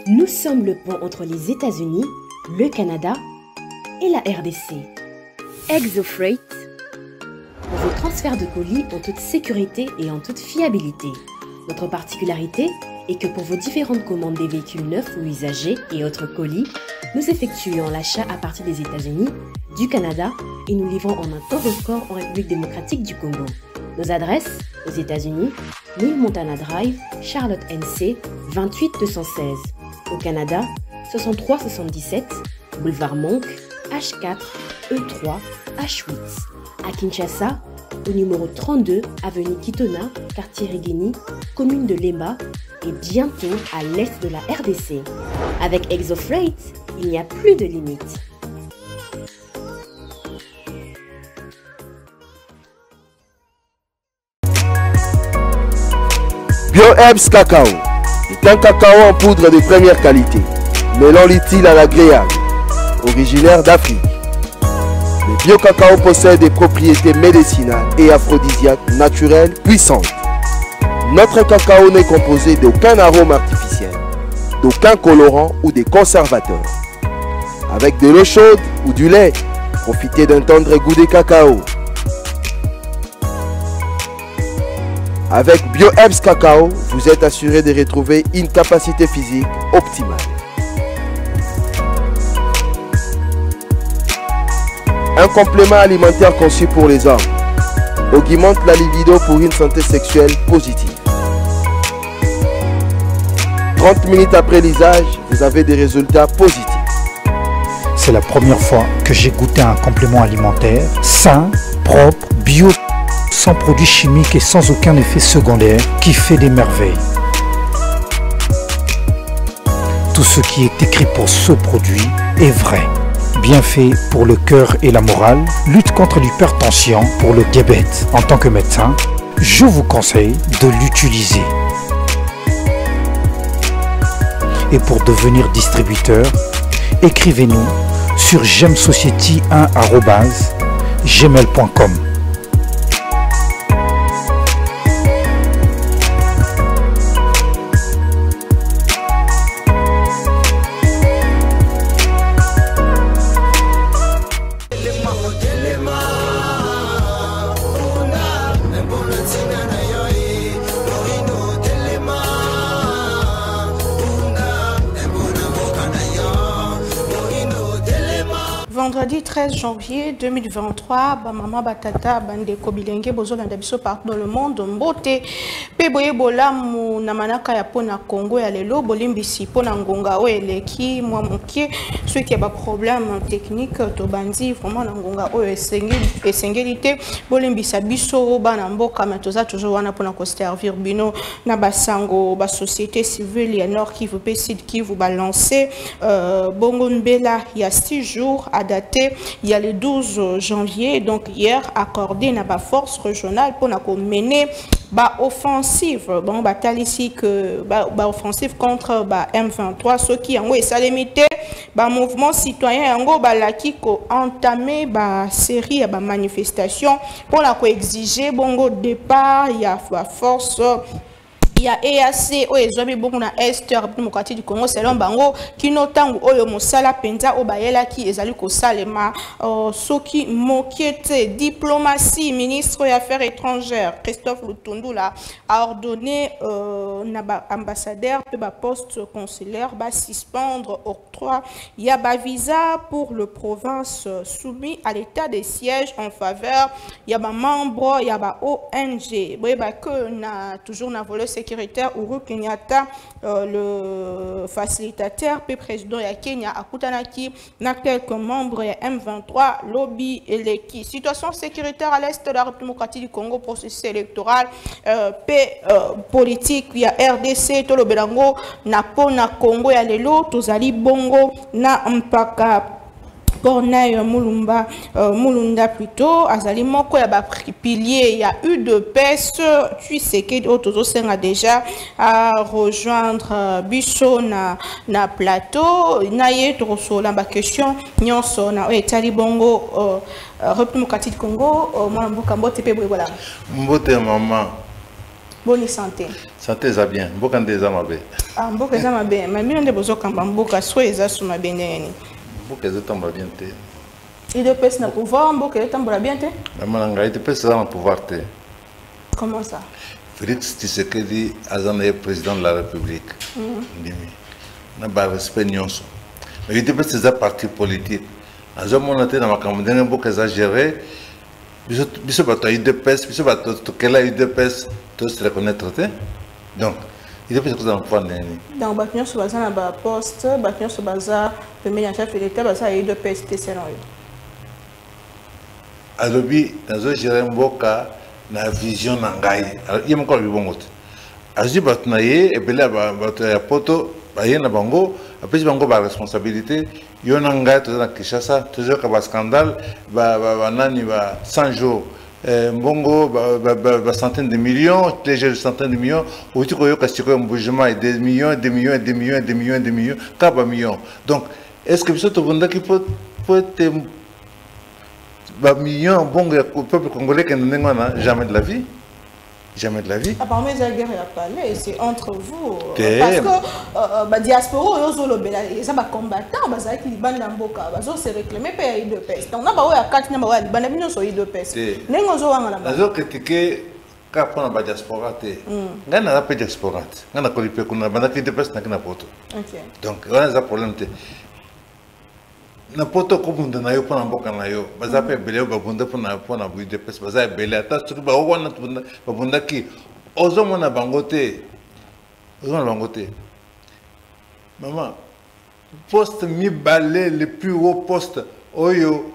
Nous sommes le pont entre les États-Unis, le Canada et la RDC. Exofreight, pour vos transferts de colis en toute sécurité et en toute fiabilité. Notre particularité est que pour vos différentes commandes des véhicules neufs ou usagés et autres colis, nous effectuons l'achat à partir des États-Unis, du Canada et nous livrons en un temps record en République démocratique du Congo. Nos adresses, aux États-Unis, 1000 Montana Drive, Charlotte NC, 28216. Au Canada, 6377, Boulevard Monk, H4, E3, H8. À Kinshasa, au numéro 32, avenue Kitona, quartier Rigini, commune de Lemba, et bientôt à l'est de la RDC. Avec Exofreight, il n'y a plus de limites. BioHerbs Cacao est un cacao en poudre de première qualité, mêlant l'utile à l'agréable, originaire d'Afrique. Le bio-cacao possède des propriétés médicinales et aphrodisiaques naturelles puissantes. Notre cacao n'est composé d'aucun arôme artificiel, d'aucun colorant ou des conservateurs. Avec de l'eau chaude ou du lait, profitez d'un tendre goût de cacao. Avec BioHerbs Cacao, vous êtes assuré de retrouver une capacité physique optimale. Un complément alimentaire conçu pour les hommes augmente la libido pour une santé sexuelle positive. 30 minutes après l'usage, vous avez des résultats positifs. C'est la première fois que j'ai goûté un complément alimentaire sain, propre, bio, sans produits chimiques et sans aucun effet secondaire qui fait des merveilles. Tout ce qui est écrit pour ce produit est vrai. Bienfait pour le cœur et la morale, lutte contre l'hypertension, pour le diabète. En tant que médecin, je vous conseille de l'utiliser. Et pour devenir distributeur, écrivez-nous sur gemsociety1@gmail.com. Vendredi 13 janvier 2023, maman batata bandeko bilenge bozolanda biso partout dans le monde mbote pe boyebola mu na manaka ya pona Congo ya lelo bolimbisi pona ngonga o eleki mwa mokie ceux qui a ba problème technique to bandi vraiment na ngonga o esengeli te bolimbisa biso bana mboka matoza toujours wana pona ko servir bino na basango ba société civile ya Nord Kivu pe Sud Kivu balancer bongo mbela il y a 6 jours à daté, il y a le 12 janvier, donc hier, accordé na ba force régionale pour mener ba offensive, bon bataille ici que ba offensive contre ba M23, ceux qui ont ça limité, ba mouvement citoyen yango ba laki ko entamé ba série ba manifestation pour la ko exiger bongo départ, il y a ba force. Il y a EAC o ezobi bongo na Est démocratique du Congo selon bango kino tangu oyo mosala penza o bayela ki ezali ko salema soki mokiete diplomatie ministre des affaires étrangères Christophe Lutundula a ordonné na ba ambassadeur pe ba poste consulaire ba suspendre octroi il y a ba visa pour le province soumis à l'état de siège en faveur il y a ba membre il y a ba ONG boye ba que na toujours na volet sécuritaire Uhuru Kenyatta le facilitateur puis président ya Kenya akutanaki na quelques membres ya M23 lobby et l'équipe situation sécuritaire à l'est de la République démocratique du Congo processus électoral paix politique ya RDC to lobelango na pona Congo ya lelo tozali bongo na mpaka Corneille Mulunda plutôt azali moko ya ba pilier il y a eu de pèse tu sais que autozo senga déjà à rejoindre biso na plateau na yeto sola ba question nyonso na etali bongo République démocratique du Congo mwana mboka mbote pe voilà mbote maman Bonne santé. Santé ça bien. Mboka ndeza mabe. Ah mboka za mabe. Mais mino ndebozo kamba mboka soit eza sous mabe ndeni. Mboka za tamba bien te. UDPS na pouvoir mboka tamba bien te. Na mananga UDPS za na pouvoir te. Comment ça? Félix Tshisekedi azana président de la République. Ndimi. Na ba respect nyonso. Mais UDPS c'est un parti politique. Azo monate na makambo ndenge mboka za gérer. Biso bato UDPS, biso bato tokela UDPS, tous se reconnaître te. Donc UDPS c'est dans pouvoir nani. Donc bato nyonso baza na ba poste, bato nyonso baza premier chef de l'État baza UDPS te selon eux. Alobi nazo gérer mboka na vision na ngai. Alors yé moko bibongo te. Azi bato na ye ebele bato ya poto baye na bango apesi bango ba responsabilité yo na ngai to na Kinshasa toujours ka ba scandale ba nani ba 100 jours mbongo ba centaines de millions les centaines de millions ou tu koyo ka siko mbujuma et des millions et des millions et des millions et des millions et des millions ka ba millions. Donc est-ce que biso to bunda ki peut être ba millions bongo au peuple congolais que nous n'avons jamais de la vie. Jamais de la vie. Apparemment, la guerre a parlé, c'est entre vous. Parce que la diaspora, ils ont combattant, ils ont Liban Namboka, ils ont se réclamé pour les deux pestes. On a pas 4 Liban, ils ont eu deux pestes. Ils ont critiqué quand on a la diaspora. On a la diaspora. On a la diaspora. Donc, on a un problème. Na poto ko bunda na yo pona mboka na yo baza pe bele ba bunda pona UDPS baza bele ata tuki ba wana ba bunda ki ozo mona bangote maman poste mi balé le plus haut poste oyo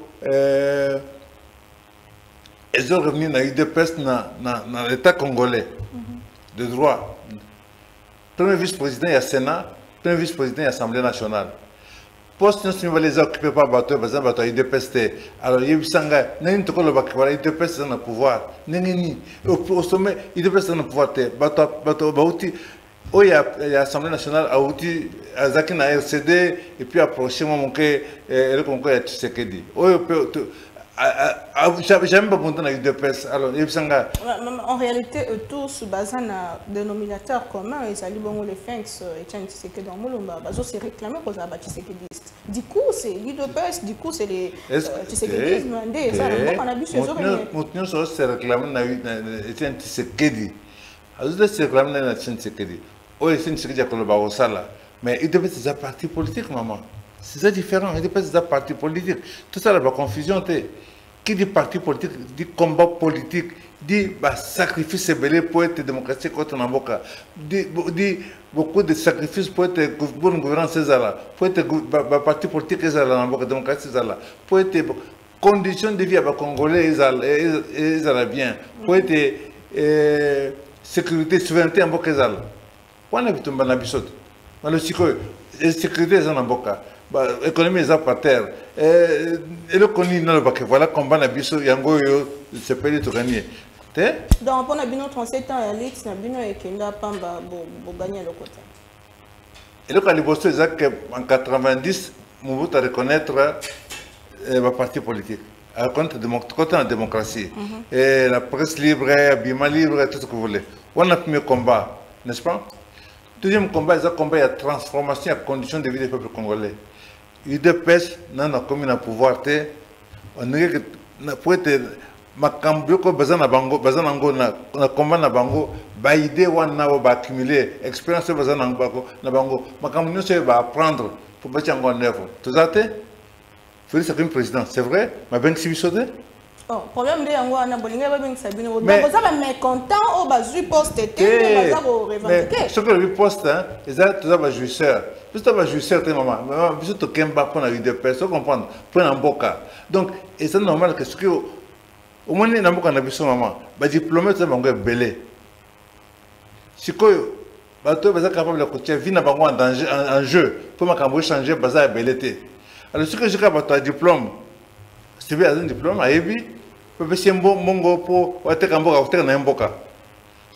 ils ont revenu na UDPS na l'état congolais de droit premier vice-président et Sénat premier vice-président et Assemblée nationale. Poste nous sommes les occupés par bateau, par exemple bateau IDPS. Alors il y a eu sanga, n'importe toko le bac voilà IDPS dans le pouvoir, n'importe au sommet IDPS dans le pouvoir te, bateau bauti, oh il y a l'Assemblée nationale a outi Azaki na RCD et puis approché mon que le concours a Tshisekedi. Oh jamais pas bon dans UDPS. Alors il y a eu sanga. En réalité tous basés na dénominateur commun et ça lui bon les Finks et tiens Tshisekedi dans Mulumba, bazo se réclamer pour ça Tshisekedi. Du coup, c'est l'UDPS, du coup, c'est les Tshisekedi demandé. Ça, on a vu ces autres. Maintenant, ça se réclame dans Tshisekedi. Alors, se réclame dans Tshisekedi. Oh, c'est Tshisekedi qui a le sala. Mais UDPS, c'est un parti politique, maman. C'est différent. UDPS, c'est un parti politique. Tout ça, la confusion, qui dit parti politique, dit combat politique, dit sacrifice belé pour être démocratie contre Namboka, dit beaucoup de sacrifices pour être bonne gouvernance, pour être parti politique, démocratie, pour être conditions de vie à Congolais, bien, pour être sécurité, souveraineté en Boka. On a vu tout le monde. Sécurité en Boka. L'économie est par terre. Et le connu, voilà combat na biso yango yo se peut tout gagner. Donc on a bien 37 ans à l'élite, na bien et kenda pamba bo gagner le côté. Et le calibosto est que en 90 Mobutu a reconnaître le parti politique. À compte de la démocratie. Et la presse libre, Bima libre, tout ce que vous voulez. On a premier combat, n'est-ce pas? Deuxième combat, c'est un combat de transformation à condition de vie des peuples congolais. UDPS n'a commis un pouvoir, on est que pour être makambo ko bazana bango na combat na bango ba idée wana ba accumuler expérience bazana bango na bango makambo nous va apprendre pour mettre en œuvre. Tout ça te Félix comme président, c'est vrai, ma ben sibisote. Oh, problème de yango na bolinga ba ben sabino. Mais vous avez mécontent au bazu poste mais baza ko revendiquer. Ce que le poste hein, ils ont tout ça ba jouisseur. Tout ça ba jouisseur te maman. Maman, biso to kemba pour na UDPS, vous comprendre, pour na mboka. Donc, et c'est normal que ce que au moins na mboka na biso maman, ba diplômé ça bango belé. Sikoyo bato baza capable de coacher vie na bango en danger en jeu pour makambo changer baza belé. Alors ce que je crois bato diplôme, c'est bien un diplôme à ebi, peut se mongo pour water kamboka water na mboka.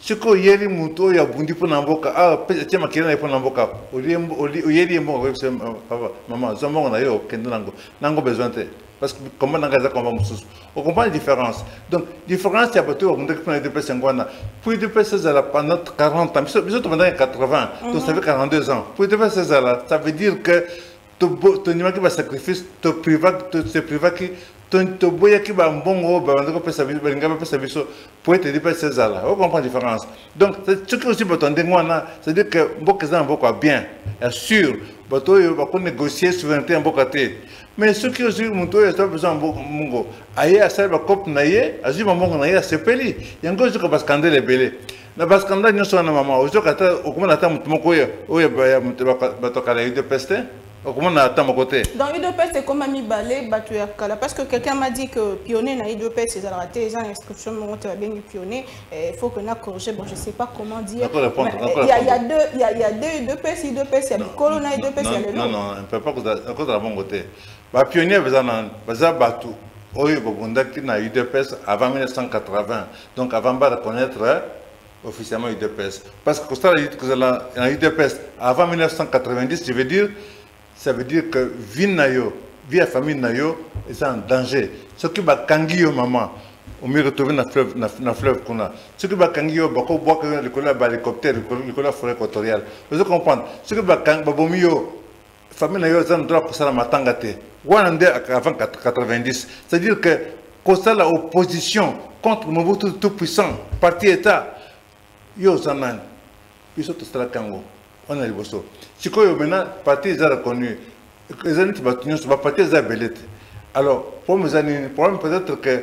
Ce que yeri muto ya bundi pour n'amboka ah peut-être ma kina pour n'amboka au yeri mo maman zomo na yo kendo nango besoin te parce que comment n'engager comment mususu on comprend la différence donc différence il y a pas tout on dit que pour UDPS ngwana pour UDPS ça pendant 40 ans biso pendant 80 donc ça fait 42 ans pour UDPS ça veut dire que ton numéro qui va sacrifice te priva qui ton boya qui va mbongo ba ndako pesa biso balinga pesa biso pour être UDPS là on comprend la différence donc ce qui aussi peut ngwana c'est dire que mboka za mboka bien sûr bato yo ba ko négocier souveraineté mboka te mais ce qui aussi muto yo ça besoin mbongo aye asa ba cop na ye azima mbongo na ye sepeli yango zo ka scandale belé na scandale nyoso na mama ozo kata okomona ta mutu moko oyo ba mutu ba to kala UDPS te. Comment on a à côté? Dans UDPS, c'est comme Ami Balé, parce que quelqu'un m'a dit que pionnier dans UDPS, c'est raté, les inscriptions sont bien pionnier. Il faut que nous corrigions, bon, je ne sais pas comment dire. Il y a deux UDPS, il y a Bicolo, il y a UDPS, il y a le non, non, on ne peut pas cause de la bonne côté. Les pionniers, ils ont battu. Oyo Bobundaki na UDPS avant 1980, donc avant de reconnaître officiellement UDPS. Parce que quand on dit que dans UDPS avant 1990, je veux dire, ça veut dire que vie à famille nayo est en danger. Ce qui va kangiyo maman, on me retrouve dans le fleuve kuna. Ce qui va kangiyo bako boire le cola hélicoptère, le cola forêt équatoriale. Vous comprenez? Ce qui va kangiyo famille nayo est en droit pour ça la matangate. Avant 90, c'est-à-dire que quand ça la opposition contre Mobutu tout puissant, parti État, yo zanan, ils sont tous là kango. On a les bossos. Si maintenant, parti est reconnu, les années qui va partir est belette. Alors, pour mes années, le problème peut-être que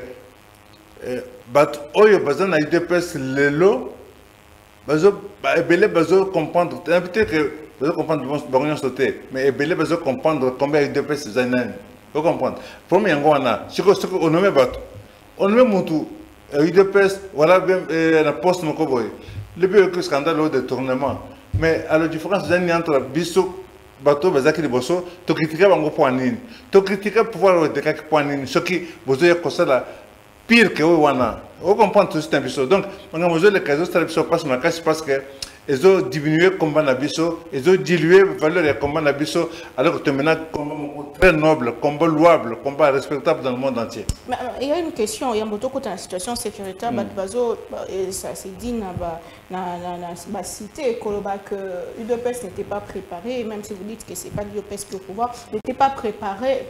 Oyo bazan a UDPS le lot, bazo belé bazo comprendre. Peut-être que bazo comprendre bon sauter, mais belé bazo comprendre combien UDPS les années. Vous comprenez? Pour moi, yangwana, si on nomme bato, on nomme mutu UDPS, voilà bien la poste mokoboy. Le but que scandale de tournement. Mais à la différence entre Bissot, Bateau, Bazaki de Bosso, tu critiques Bango Poanine, tu critiques le pouvoir de Kaki Poanine, ce qui vous avez causé la pire que Owana. On comprend tout ce Bissot. Donc, on a besoin de cases de Bissot parce que ils ont diminué le combat d'Abisso, ils ont dilué la valeur du combat d'Abisso, alors que tu mènes un combat très noble, combat louable, combat respectable dans le monde entier. Mais il y a une question, il y a beaucoup de situation sécuritaire, ça s'est dit dans la cité que l'UDPS n'était pas préparé, même si vous dites que ce n'est pas l'UDPS qui est au pouvoir, n'était pas préparé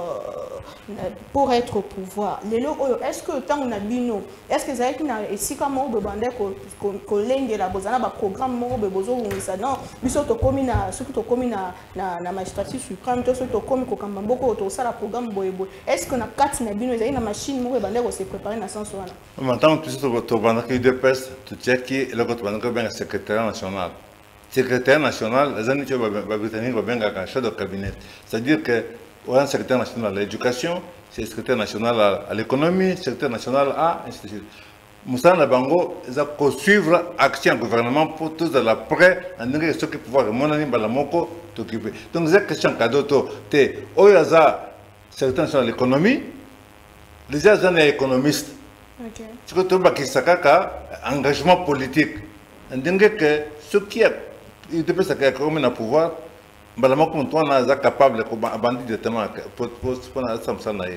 pour être au pouvoir. Est-ce que tant on a bino, est-ce que ça a été ici comme on demandait qu'on l'ait la bozana programme moko bebozo ngisa non biso to komi na soki to komi na magistrature suprême to soki to komi ko kamba mboko to sala programme boyebo est-ce que na kati na bino ezali na machine moko bande ko se préparer na sens wana maintenant tu sais to banda que UDPS tu checker le ko to banda ko bien secrétaire national les années ba britannique ba bien ka chef de cabinet c'est-à-dire que on a secrétaire national à l'éducation c'est secrétaire national à l'économie secrétaire national à institut Moussa Nabango, ils ont suivre l'action du gouvernement pour tous de la près, en disant ce qui pouvoir mon ami Balamoko t'occuper. Donc, cette question cadeau, c'est Oyaza, certains sont l'économie, les gens sont économistes. Ce que tu as dit, engagement politique. En disant que ce qui est, il peut se faire comme un pouvoir, Balamoko, on est capable de abandonner directement pour ça.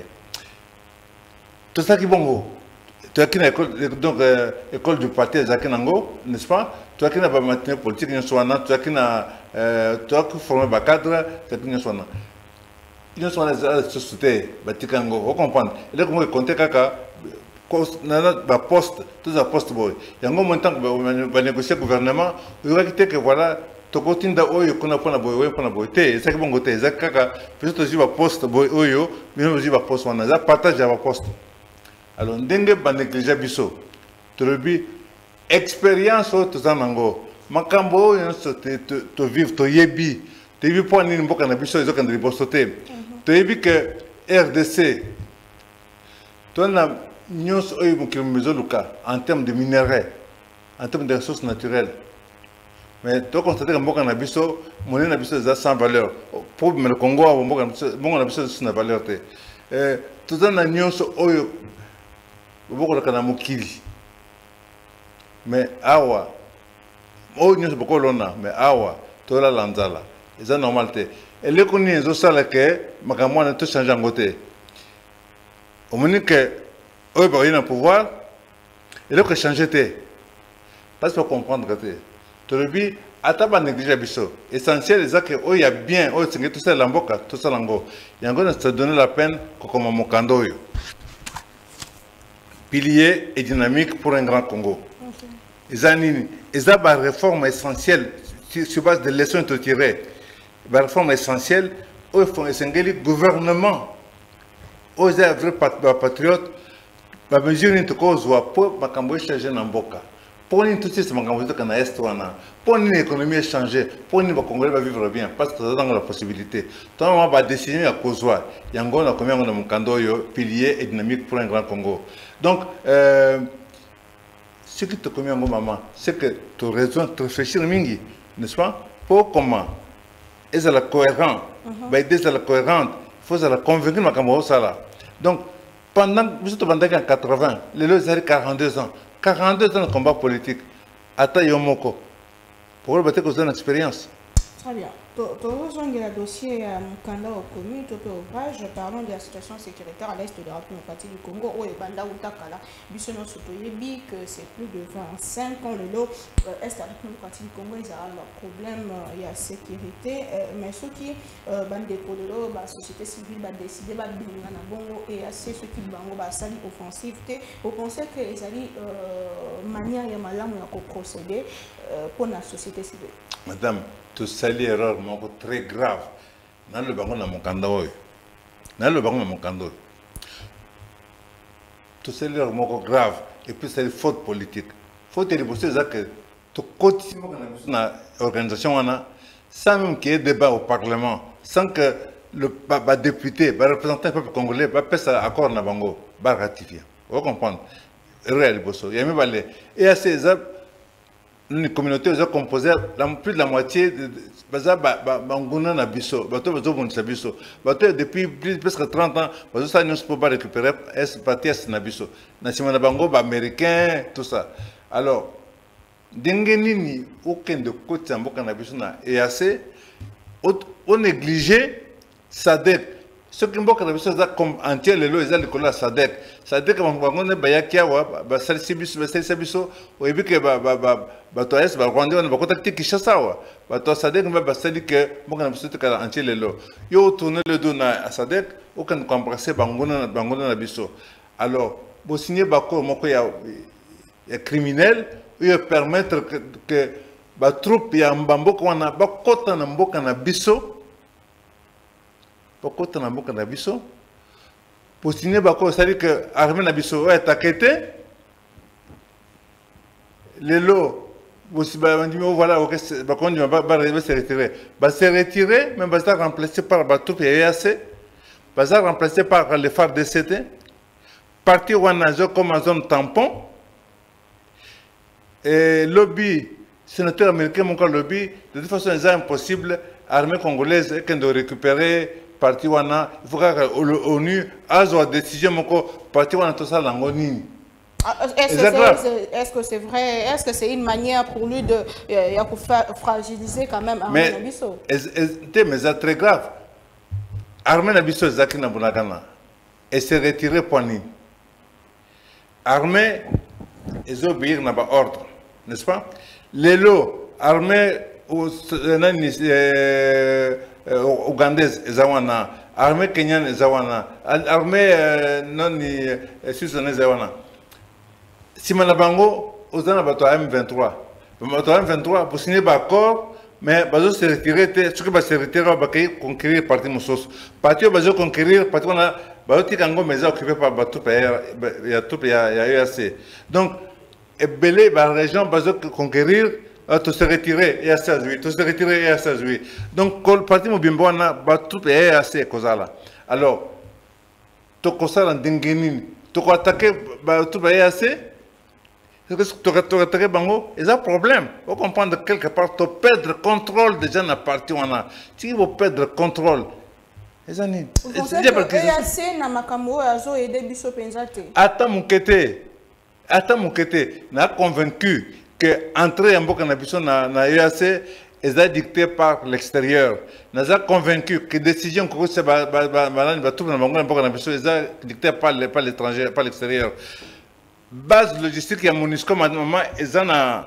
Tout ça qui est bon. Tu as une école du parti Zakinango, n'est-ce pas? Tu as une matinée politique, tu as formé un cadre, tu as une soana. Il y a une société, vous comprenez? Il y a un compte kaka, poste, tous les postes. Il y a un moment où va négocier le gouvernement, il va quitter que voilà. Tokotinda oyo kuna pona boyo pona boyote ezaki bongo te ezaki kaka peut-être aussi ba poste boyo oyo mais aussi ba poste wana za partage ya ba poste. Alors, ndenge ba négliger biso. Tu le dis, expérience au tozanango. Makambo yo to vivre to yebi. Tu yebi pour ni mboka na biso ezo kandri bosote. Tu yebi que RDC to na nyos oyo mokilo mezo luka en termes de minerais, en termes de ressources naturelles. Mais tu constater que mboka na biso, monnaie na biso za sans valeur. Pour le Congo mboka na biso sans valeur te. Tozana nyos oyo beaucoup de Kanamukili. mais awa o nyos boko lona mais awa to la lanzala eza normalité et le koni ezo sala que makambo na to changer ngote au moment que eux ba yina pouvoir et le que changer te parce que comprendre que to le bi ataba négliger biso essentiel c'est que o ya bien o singe tout ça lamboka tout ça lango yango na se donner la peine comme mokando yo pilier et dynamique pour un grand Congo. Ils ont une réforme essentielle sur base de leçons tirées. Une réforme essentielle où il faut un gouvernement, où ils sont vrais patriotes, la mesure n'est pas pour que les gens en boka. Pour que tout ce pour que l'économie change, pour que les Congolais vivre bien, parce que ça donne la possibilité. Tout le monde va décider à cause de il y a un combien de Mokando, pilier et dynamique pour un grand Congo. Donc, ce qui te convient, maman, c'est que tu as raison de réfléchir, n'est-ce pas? Pour comment? Est-ce la cohérente? Est-ce la cohérente? Il faut la convaincre, ma. Donc, pendant 80, les lois ont 42 ans. 42 ans de combat politique. Attends, Yomoko. Pour le battre, une expérience. Très bien. Le dossier Mukanda au commun, tout ouvrage, parlons de la situation sécuritaire à l'est de la République démocratique du Congo, où Banda Utakala, Bissono Sotoyebi, que c'est plus de 25 ans le lot, est de la République démocratique du Congo, ils ont un problème, il y a sécurité, mais ceux qui, Bande Kodolo, la société civile, va décider, va venir à Bongo, et assez ceux qui Bango, va salir offensif, vous pensez qu'ils allaient manière et malam pour procéder pour la société civile? Madame, tu salis erreur très grave. Dans le baron de Mokando. Dans le baron de Mokando. Tu salis erreur grave. Et puis c'est une faute politique. Faute de c'est que tu continues dans l'organisation, sans même qu'il y ait débat au Parlement, sans que le député, le représentant du peuple congolais, va passer accord dans Bango, va ratifier. Vous comprenez? Réel Bosso. Il y a même et à ces les communautés ont composé plus de la moitié de Banguna Nabiso, depuis presque 30 ans, ça ne peut pas récupérer partie Nabiso. Nasimana Bango, américain, tout ça. Alors, Dengenini, aucun de côté Mboka Nabiso et assez, on négligé Sadek. Ce qui mboka na biso comme entier le lo ezali kola Sadek bangone bayakia wa ba salisi biso oyebi ke ba to es ba Rwanda on ba contacter Kinshasa wa ba to Sadek ba sali ke mboka na biso te kala entier le lo yo tourner le dos na Sadek aucun compresser bangone na biso. Alors bo signer ba ko moko ya criminel il permettre que ba troupe ya mbamboka wana ba kota na mboka na biso. Pourquoi tu n'as pas de biso? Pour signer, c'est-à-dire que l'armée n'a biso est attaquée. Les lots, voilà, on va se retirer. Va se retirer, mais va se remplacer par la troupe EAC, va se remplacer par les phares DCT, partir en comme en zone tampon. Et lobby, sénateur américain, mon cas lobby, de toute façon, c'est impossible, l'armée congolaise, est de récupérer. Parti wana il faut que l'ONU a décision mon parti wana tout ça l'angoni. Est-ce que c'est vrai? Est-ce que c'est une manière pour lui de fragiliser quand même Armée Nabiso? Mais c'est très grave. Armée Nabiso zaki na bunagana et se retirer poni. Armée ils obéir na ba ordre, n'est-ce pas? Les lots armée ougandaise ezawana, armée kenyane ezawana, armée non suisse ezawana. Si manabango ozana bato M23, bato M23 pour signer l'accord, mais bazo se retirer, ce qui va se retirer va conquérir parti mosos. Parti bazo conquérir, parti on a bazo tikango mais occupé par bato il y a tout il y a EAC. Donc belé la région bazo conquérir. Tu se retirer et à 16 8, tu se retirer et à 16 8. Donc, le parti Mobimboana, tout est assez causal. Alors, tu consales en Dengenin, tu as attaqué tout est assez. Tu as attaqué Bango, il y a un problème. Vous comprenez quelque part, tu perds le contrôle des gens à partir où on a. Si vous perdez le contrôle, les années. Vous pensez que EAC n'a pas aidé Bisso Penzate? Attends, mon kété. Ata Moukete n'a convaincu que entrer en Boka Nabiso na EAC est dicté par l'extérieur. N'a convaincu que décision que c'est dictée par l'étranger, par l'extérieur. Base logistique ya MONUSCO maintenant ezana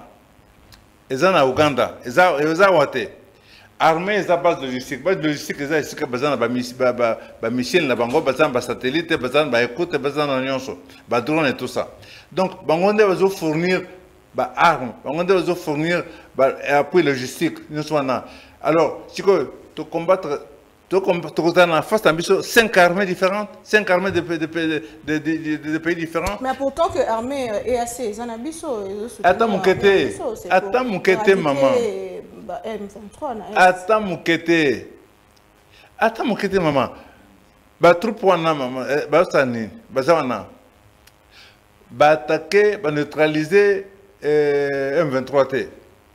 Ouganda, eza wate. Armée eza base logistique eza esika bazana ba missile na bango bazana ba satellite bazana ba écoute bazana nyonso ba drone et tout ça. Donc bango nde bazo fournir ba armes, bango nde bazo fournir ba appui logistique nyonso wana. Alors siko to combattre face à 5 armées différentes, 5 armées de pays différents. Mais pourtant que l'armée EAC, ils en abisso. Attends mon kété, maman. Attends mon kété, maman. Ba troupe wana maman, ba sani, ba zawana. Ba attaquer, ba neutraliser M23T.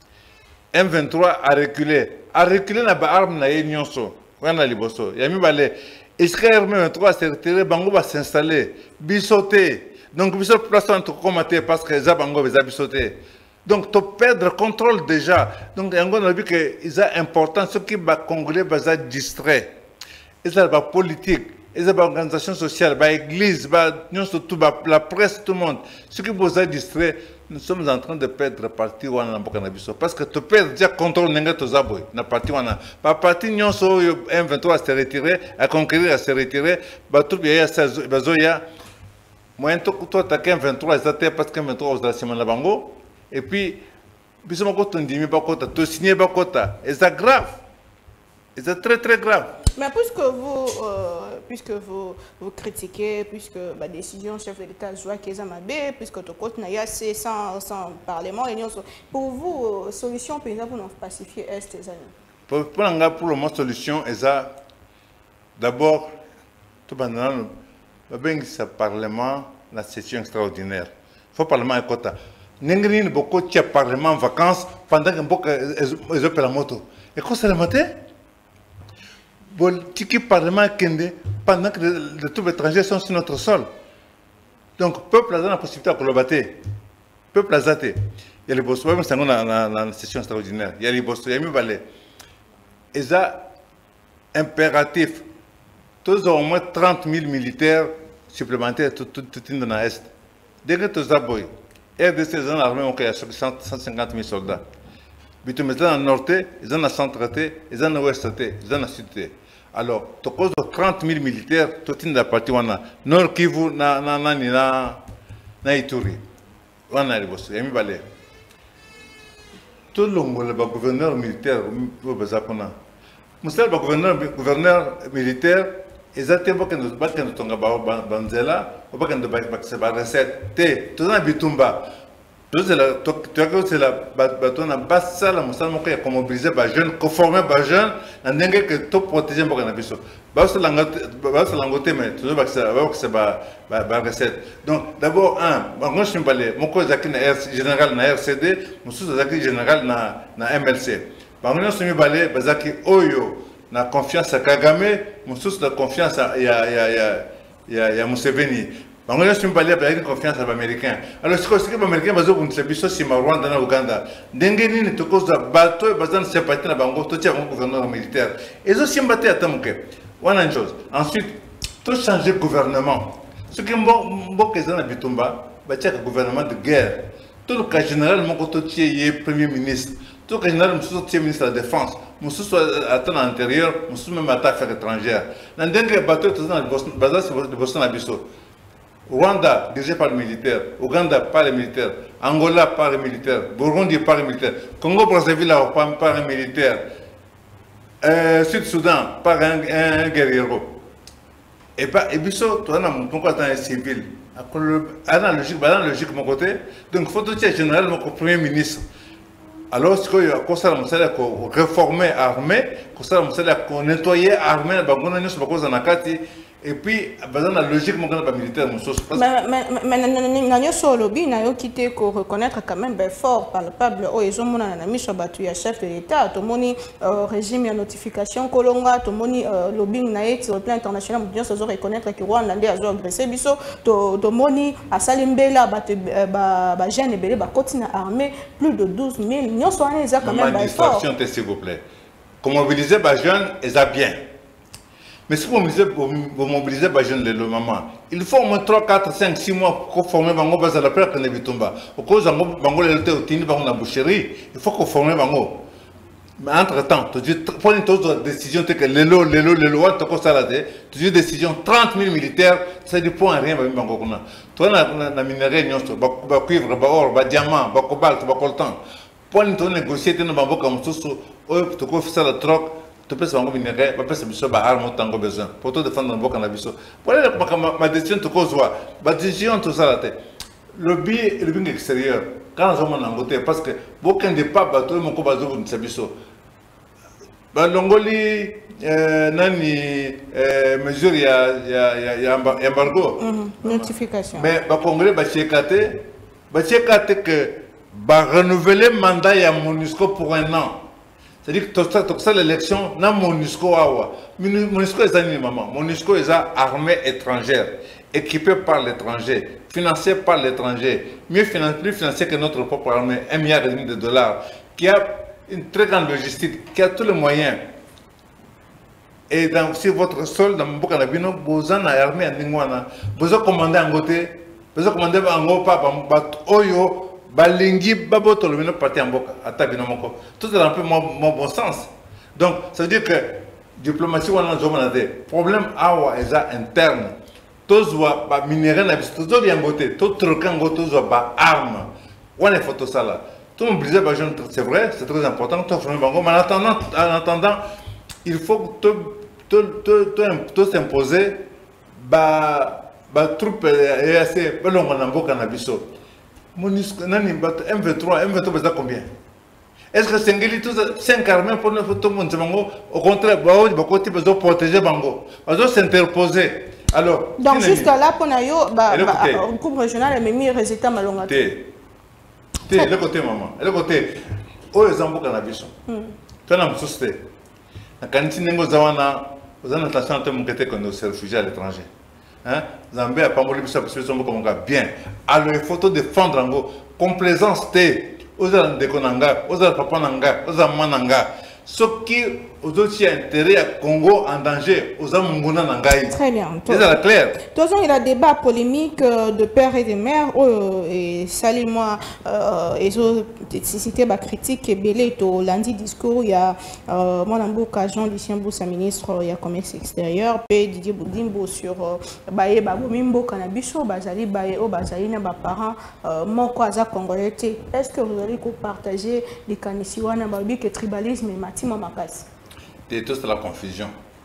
M23 a reculé na ba arme na nyonso. Wana liboso yami balé Israël M23 s'est retiré bango va s'installer bisoté donc biso place en commater parce que za bango va bisoté donc to perdre contrôle déjà donc yango na bi que isa important ce qui ba congolais va distrait et ça va politique et ça va organisation sociale ba église ba nyonso tout ba la presse tout le monde ce qui vous a distrait. Nous sommes en train de perdre partie wana mboka na biso parce que tu perds déjà contrôle nenga tozaboy na partie wana ba partie nyonso M23 s'est retiré à conquérir à se retirer ba tout ya bazoya moyen to attaquer M23 exactement parce que M23 aux la la bango et puis biso moko tondimi ba kota to signer ba kota et c'est grave et c'est très très grave. Mais puisque vous critiquez, puisque la décision chef de l'État Joa Kezamabé, puisque tout côté n'a sans parlement, pour vous, solution pour nous pacifier Est et pour le moment, solution est d'abord, tout le monde, ce parlement, la session extraordinaire. Il faut parlement à quota. N'engagez beaucoup de parlement en vacances pendant que les appellent la moto. Et quoi c'est le matin? Tiki parlement kende pendant que les troupes étrangères sont sur notre sol. Donc, le peuple a la possibilité de collaborer. Le peuple a zaté. Il y a les boss, c'est une session extraordinaire. Il y a les boss, il y a les balais. Et ça, impératif. Tous ont au moins 30 000 militaires supplémentaires tout dans l'Est. Dès que tu as boy, RDC, ils ont l'armée, il y a 150 000 soldats. Mais tu mets dans le nord, ils ont la centre, ils ont l'ouest, ils ont la sud. Alors, tu causes 30 000 militaires, tout dans la partie wana. Nord Kivu, na Ituri. Wana riboso, yami balé. Tout le monde, le gouverneur militaire, le gouverneur militaire, ils ont été battus dans Tonga Banzela, ou pas dans la recette. Tout dans Bitumba. Tu as la bâton en basse salle, qui a mobilisé les jeunes, conformé les jeunes, et que tout protéger les jeunes. Bas langoté, mais tu vois que c'est la recette. Donc, d'abord, je suis allé, mon général na RCD, mon sous-général général na MLC. Je suis allé, Oyo, na confiance à Kagame, mon sous la confiance à Museveni. Je suis allé avec confiance à l'Américain. Alors, ce que les Américains ont dit, c'est que Rwanda et Ouganda. Dengeni ne te cause de bateau et bazan sympathie na bango, tout un gouverneur militaire. Et ils ont sympathie à Tamuke. Voilà une chose. Ensuite, tout changer de gouvernement. Ce qui est bon que les Bitumba, c'est un gouvernement de guerre. Tout le cas général, mon côté est premier ministre. Tout le cas général, je suis ministre de la Défense. Je suis à l'intérieur, je suis même à l'affaire étrangère. Dans le dernier bateau, c'est le Boston Abisso. Rwanda, dirigé par les militaires. Ouganda, par les militaires. Angola, par les militaires. Burundi, par les militaires. Congo-Brazzaville, par les militaires. Sud-Soudan, par un guerriero. Et puis, tu as un civil. Dans la logique, mon côté. Donc, il faut que tu général, mon premier ministre. Alors, ce qu'il y a, réformer l'armée, qu'on nettoyer l'armée, Et puis, dans la logique, mon grand militaire, mon sauce. Mais nous sommes lobby, nous avons quitté pour reconnaître quand même fort, palpable. Oh, ils ont mon ami sur battu à chef de l'État. Tout le monde régime et notification Colonga, tout le monde lobby naït sur le plan international. Nous devons reconnaître que Rwanda a agressé. Biso, tout le monde à Salimbela, bah jeune et belé, bah continue armée plus de 12 000. Nous sommes quand même fort. S'il vous plaît. Comme mobiliser les jeunes, ils ont bien. Mais si vous mobilisez les jeunes, le maman, il faut au moins 3, 4, 5, 6 mois pour former Bango Baza la perte de Bitumba. Au cause de Bango, la boucherie, il faut qu'on forme Bango. Mais entre-temps, tu prends une décision, tu dis une décision, 30 000 militaires, ça ne point rien. Tu as la minerai, tu cuivre, or, diamant, cobalt, coltan. Pour négocier, tu as la troc. Tu peux savoir que tu as besoin pour te défendre dans le cas. Voilà ma décision, ma décision, tout ça. Le bien extérieur, quand on a un parce que beaucoup de pas bateau, mon combat de Sabiso. Longoli, nani, mesure, il y a embargo. Notification. Mais le Congrès va checker que va renouveler le mandat à MONUSCO pour 1 an. C'est-à-dire que ça l'élection, na MONUSCO awa. MONUSCO est un maman. MONUSCO est une armée étrangère, équipée par l'étranger, financée par l'étranger, plus financée que notre propre armée, $1,5 milliard, qui a une très grande logistique, qui a tous les moyens. Et dans si votre sol, dans mon Bokanabino, vous avez une armée en Ningwana, vous avez commandé en côté, vous avez commandé en Gopa, Oyo. Balingi baboto le mino parti en boka atabino moko tout est un peu mon bon sens. Donc ça veut dire que diplomatie wana zomana de problème awa eza interne tozwa ba minerai na biso tozo yangote to trokango tozwa ba arme wana photo sala tout mobiliser ba jeune c'est vrai c'est très important to former bango mais en attendant il faut te s'imposer ba troupe et assez balongo na mboka na biso. MONUSCO, M23, c'est combien? Est-ce que c'est 5 armées pour nous tout le monde? Au contraire, ils vont protéger Bango. Ils vont s'interposer. Alors, donc jusqu'à là, pour nous, le groupe régional a mis le résultat malonga. Le côté maman. Le côté, où les ambos cannabis. Tu as une société. Quand tu as une attention à ton se réfugier à l'étranger. Zambie a pas voulu ça parce que sont comme bien. Alors il faut te défendre en gros. Complaisance té. Oza ndekonanga, oza papa nanga, oza mananga. Ce qui aux autres intérêt à Congo en danger, oza munguna nangai. Très bien. C'est clair. De toute façon, il y a débat polémique de père et de mère. Et salut-moi, ils ont cité ma critique et belé au lundi discours. Il y a mon amboka Jean-Lucien Boussa, ministre, il y a commerce extérieur, P. Didier Boudimbo sur Baye Babomimbo Canabiso, Bazali Baye O Bazali Naba parents, mon Kwaza Congolais. Est-ce que vous allez partager les canisiwana Babi que tribalisme et Matima Makas? C'est toute la confusion.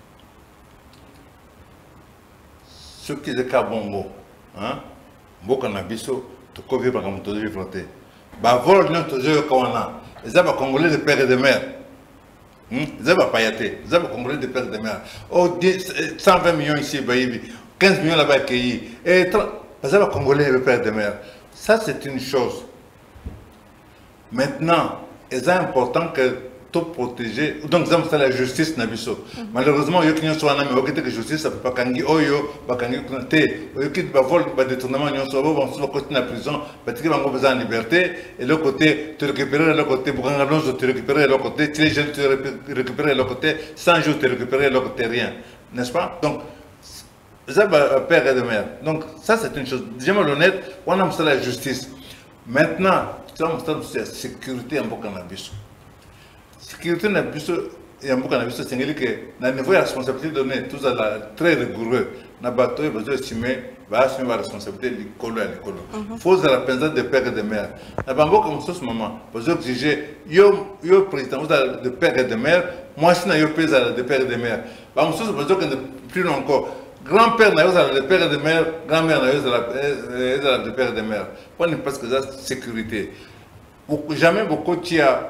Ce qui est le cas bongo, beaucoup de biso, tu peux vivre comme tu veux voter. Bah vol non tu veux qu'on a. Les Arabes congolais de père et de mère. Les Arabes payatés. Les Arabes congolais de père et de mère. Oh 120 millions ici, 15 millions là-bas accueillis. Et les Arabes congolais de père et de mère. Ça c'est une chose. Maintenant, c'est important que protéger. Donc, c'est la justice. Malheureusement, il y a des gens qui ont justice, ça ne peut pas kangi oyo, pas kangi kunate, il y a des vol, des détournements, ils sont côté de la prison, ils ont besoin de liberté, et l'autre côté, tu récupères l'autre côté, tu récupères l'autre côté, tu les jeunes, tu récupères l'autre côté, 100 jours, tu récupères l'autre côté, rien. N'est-ce pas? Donc, ça va père et de mère. Donc, ça, c'est une chose. Déjà, honnête, on a la justice. Maintenant, c'est la sécurité en Bocanabiso. Sécurité n'a plus et en beaucoup d'habitude c'est que le niveau de responsabilité donnée tout ça très rigoureux na bateau il besoin estimer va assumer la responsabilité de l'école à l'école faut la peine de père et de mère na bango comme ça ce moment besoin exiger yo président de père et de mère moi si na yo pèse de père et de mère ba on besoin que plus encore grand-père na yo de père et de mère grand-mère na yo de père et de mère pour ne pas que ça sécurité jamais beaucoup tia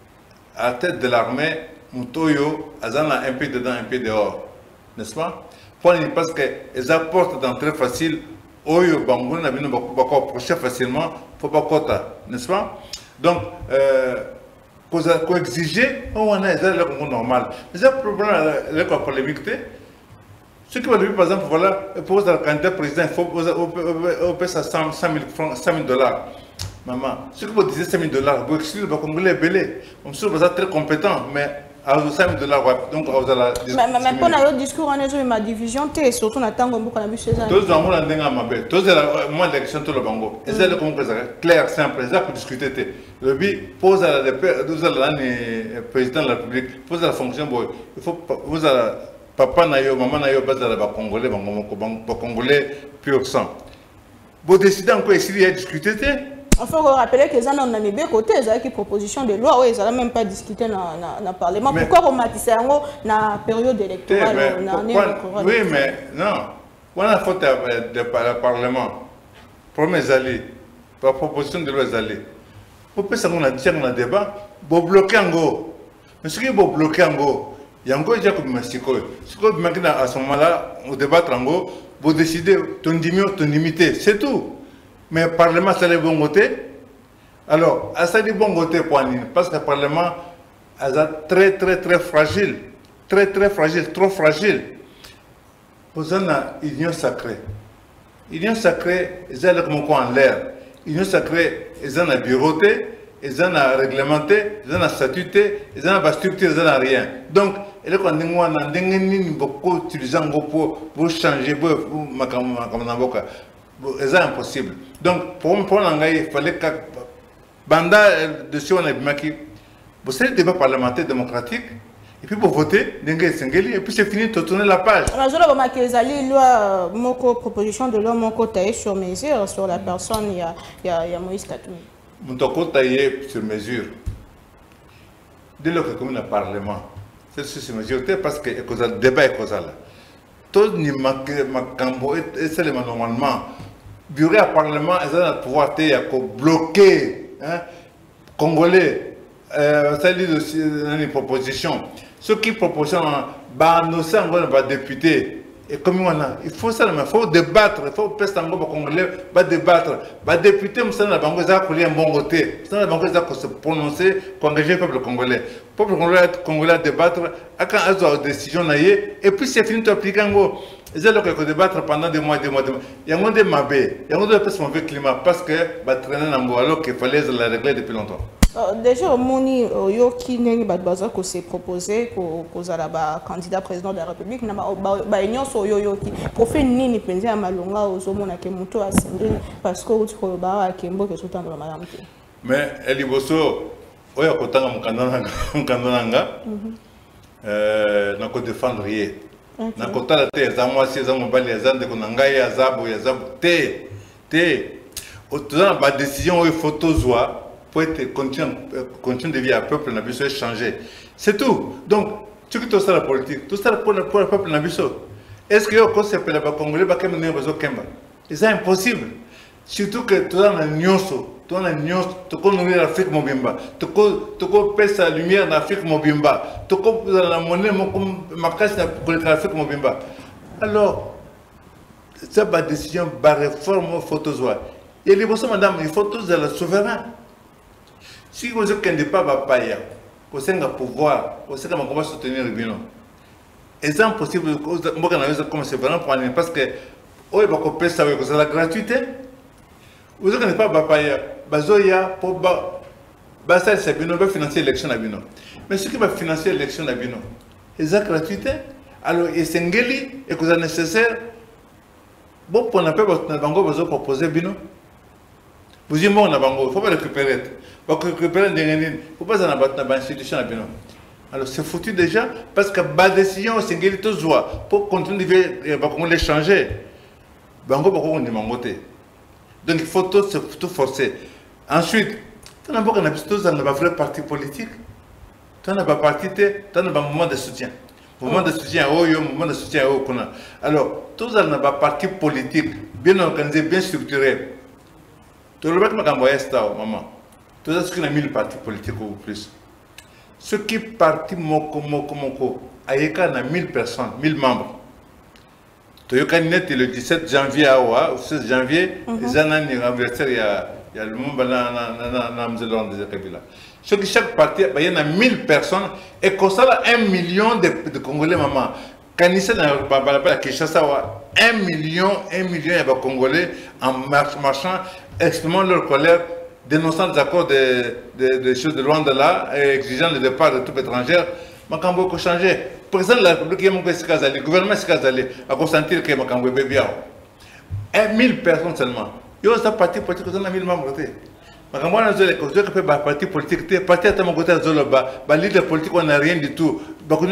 à la tête de l'armée, Moutoyo, Azana un peu dedans, un peu dehors. N'est-ce pas? parce qu'ils apportent d'entrée facile, Oyo Bango n'a pas approcher facilement, faut pas quota, n'est-ce pas? Donc, qu'on exiger, on a le Congo normal. Mais un problème, la polémique, ce qui va dire, par exemple, voilà, pour le candidat président, il faut payer ça 100 000 dollars. Maman, ce qui vous dire 5 000 dollars, vous excluez le Congolais belé. On se trouve très compétent, mais à 5 000 dollars, donc vous allez. Mais pour le discours, on est ma division, surtout on attend qu'on a vu chez eux. Tous les gens ont un peu. Tous les mois d'élection, tout le Bango. Et c'est le Congrès clair, simple, c'est pour discuter. Le but, pose à la président de la République, pose à la fonction, il faut vous à papa nayo, maman nayo, base à la Congolais, Congolais pur sang. Vous décidez encore ici de discuter. Il faut rappeler que les gens ont mis bien côté, ils ont une proposition de loi, ils n'ont même pas discuté dans le Parlement. Pourquoi on m'a dit ça dans la période électorale? Oui, mais non. On a fait le Parlement. Premier alliés, par proposition de loi alliés. Vous pouvez savoir qu'on a un débat, vous bloquez en go. Mais ce qui est bloqué en go, il y a encore déjà comme Mexico. Ce que maintenant à ce moment-là, on débat en go, vous décidez ton diminuer, ton limiter, c'est tout. Mais le Parlement, c'est le bon côté. Alors, ça dit bon côté pour Anine, parce que le Parlement est très fragile. Très fragile, trop fragile. Vous avez une union sacrée. Union sacrée, ils ont le en l'air. Union sacrée, ils ont la bureauté, ils ont la réglementé, ils ont la statuté, ils ont la structure, ils ont rien. Donc, il faut beaucoup utiliser pour changer, c'est impossible. Donc, pour il fallait que Banda dessus on a dit vous savez le débat parlementaire démocratique et puis pour voter, et puis c'est fini de tourner la page. Alors, je loi, mon proposition de loi, mon taillé sur mesure sur la personne, il y a Moïse Katumbi. Mon taillé sur mesure. Dès lors que comme le Parlement, c'est sur mesure parce que le débat est causal. Tout n'y manque et c'est normalement. Bureau à Parlement, ils ont le pouvoir de bloquer Congolais, ça dit une proposition. Ceux qui proposent, nos va député. Et comme on a, il faut ça, il faut débattre, il faut passer en Congolais, débattre. Député, nous sommes un bon côté. Nous sommes se prononcer, pour engager le peuple congolais. Le peuple congolais débattre, quand ils ont une décision, et puis c'est fini de appliquer en gros. Ils ont débattre pendant des mois. Il y a des mabés, il y a des mauvais climat parce que traîner en alors qu'il fallait la régler depuis longtemps. Déjà, Moni, qui s'est proposé pour le candidat président de la République, pour faire une pension à Malonga, parce que mais Eliboso, il y a un défendre rien. Na kota la te za mwasi za mobali za ndeko na ngai ya zabu te autant ba décision ou photo zoa pour être continue de vie à peuple na biso changer c'est tout. Donc tu que tout ça la politique tout ça pour le peuple na biso est-ce que yo ko se pela ba congolais ba kemne rezo kemba c'est impossible surtout que tout dans nyonso tu peux nourrir l'Afrique mobimba, tu peux passer la lumière dans l'Afrique mobimba, tu peux la monnaie pour l'Afrique mobimba. Alors, c'est une décision, une réforme, il faut tout voir. Et les bonnes madame, il faut tous être souverain. Si vous n'avez pas de payer, vous avez un pouvoir, vous avez un pouvoir soutenir le bino. Et c'est impossible, comme c'est vraiment pour aller, parce que, vous avez payer ça, vous avez la gratuité. Vous n'avez pas de payer. Bazoya pour ça c'est bien va financer l'élection à Bino. Mais ce qui va financer l'élection à Bino, c'est la gratuité. Alors et sengeli et que c'est nécessaire. Bon pour n'a pas bango besoin proposer Bino. Vous dites bon on a bango, il faut pas récupérer. Pour récupérer des faut pas en abattre dans l'institution à Bino. Alors c'est foutu déjà parce que la décision sengeli tout joie pour continuer de les changer. Bango beaucoup on est mangoté. Donc il faut tout forcer. Ensuite, tu n'as pas un vrai parti politique. Tu n'as pas parti, tu as un moment de soutien. Moment de soutien au moment de soutien au Kona. Alors, tous n'as pas parti politique, bien organisé, bien structuré. Tu ne peux pas envoyer ça, maman. Tu as ce qu'il y a 1000 partis politiques ou plus. Ce qui est parti Moko, Ayeka a 1000 personnes, 1000 membres. Toyoka net le 17 janvier à Oua, 16 janvier, ils ont un anniversaire, il y a le monde dans Kabila. Chaque parti, il y en a 1000 personnes, et comme ça, 1 million de Congolais, maman. Quand ils sont à Kinshasa, 1 million de Congolais en marchant, exprimant leur colère, dénonçant des accords de choses de loin de là, et exigeant le départ de tout étranger. Makambo ko changer. Le président de la République, le gouvernement a consenti que Makambo est bien. 1000 personnes seulement. Il y a un parti politique qui a 1000 membres. Makambo a dit que le parti politique, le parti à mon côté, le leader politique, on n'a rien du tout.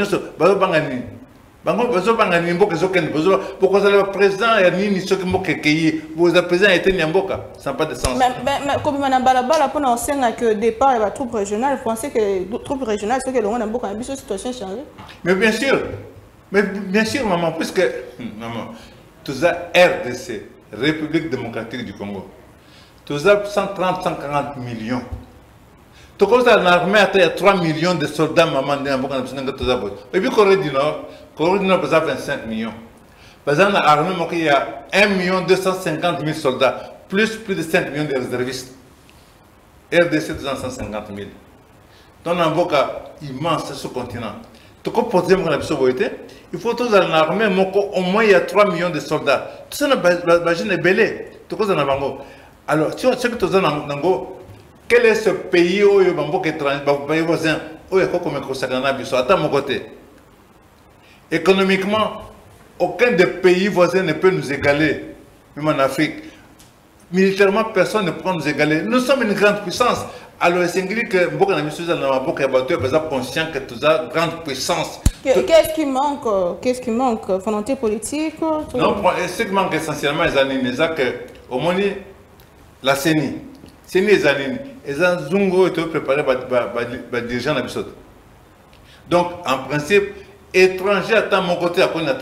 Pourquoi le président est ni ce qui vous le président était Nyamboka, ça n'a pas de sens. Mais comme on a balabala pour enseigner que départ et la troupe régionale, vous pensez que les troupes régionales, c'est que le Nyamboka a une situation changée? Mais bien sûr, maman, puisque maman, tout ça RDC, République démocratique du Congo, tout ça 130-140 millions. Tout ça, l'armée a 3 millions de soldats, maman, et puis Corée du Nord, a 25 millions. Par exemple, l'armée, il y a 1 250 000 soldats, plus de 5 millions de réservistes. RDC, 250 000. Donc, on a un cas immense sur ce continent. Tout comme pour dire il faut que l'armée, au moins, il y a 3 millions de soldats. Tout ça, c'est belé. Tout ça, c'est un alors, si on sait que tout ça, quel est ce pays où il y a un pays voisin où il y a un mon côté. Économiquement, aucun des pays voisins ne peut nous égaler, même en Afrique. Militairement, personne ne peut nous égaler. Nous sommes une grande puissance. Alors, c'est que beaucoup de gens conscients que tout ça, grande puissance. Qu'est-ce qui manque? Qu'est-ce qui manque? Volonté politique? Non, ce qui manque essentiellement, c'est que, au moins, la CENI. CENI, les Zungo étaient préparés par les dirigeants de la. Donc, en principe, étranger à mon côté, à quoi on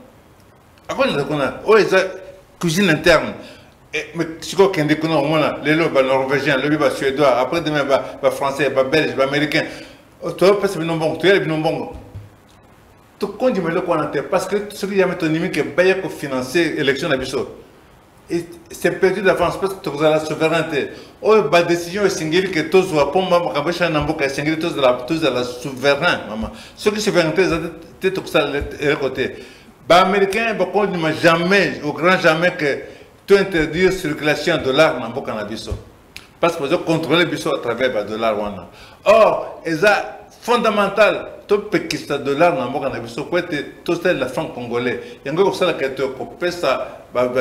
a cuisine interne. Mais si on a les Norvégiens, les Suédois, après demain, les Français, les Belges, les Américains, tu vas passer bien bon, tu vas bien bon. Tout le monde dit parce que ce qui y a maintenant, c'est que financer l'élection de la c'est perdu d'avance parce que tu as la souveraineté. Oh, la décision est singulière que tous soient pour moi, quand je suis singulier, tous de la souverain, maman. Ce qui est souveraineté, c'est tout ça de côté. Les Américains, ils n'ont jamais, au grand jamais, que tu interdire la circulation de dollars dans le cannabis. Parce que vous contrôlez le à travers le dollar. Or, c'est fondamental. Tout le dollar dans le cannabis, tout c'est la franc congolais. Il y a un ça qui est ça.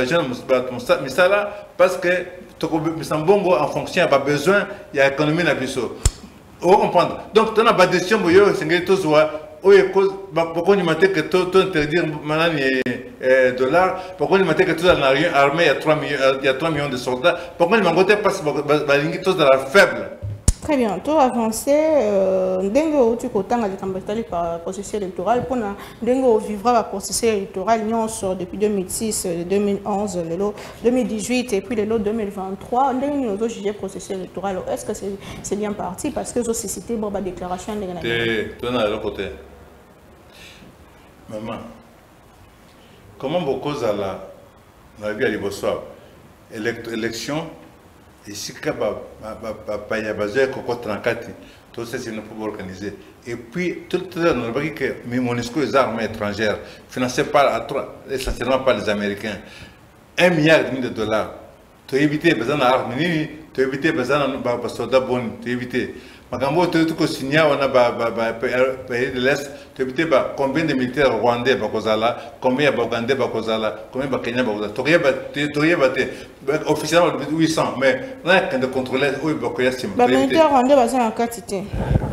Parce que en fonction de besoin, il y a l'économie de Bisso. Vous comprenez? Donc, tu as une décision pour pourquoi on dit que tout interdire les dollars, pourquoi on dit que tout dans l'armée, il y a 3 millions de soldats, pourquoi on dit que tout dans la faible. Très bien, tout avancé. Dengo, tu as dit par processus électoral. Pour Dengo vivra le processus électoral depuis 2006, 2011, 2018 et puis le lot 2023. Dengo, nous jugé le processus électoral. Est-ce que c'est bien parti? Parce que j'ai cité la déclaration de la. Tu es de l'autre côté. Maman, comment beaucoup de la vie à l'Ibossoir, élection, et si il y a besoin de tout ça, c'est une pour organiser. Et puis, tout le temps, on a dit que MONUSCO est armée étrangère, financée essentiellement par les Américains. 1 milliard de dollars. Tu as évité besoin d'armes, tu as évité besoin de soldats bons, tu as évité. Makambo, tu as signé, on a pays de l'Est, tu as évité combien de militaires rwandais, combien de Ougandais, combien de Kenyans, tu as évité officiellement 800, mais on a de contrôler où il y a 600. Les militaires rwandais sont en quantité.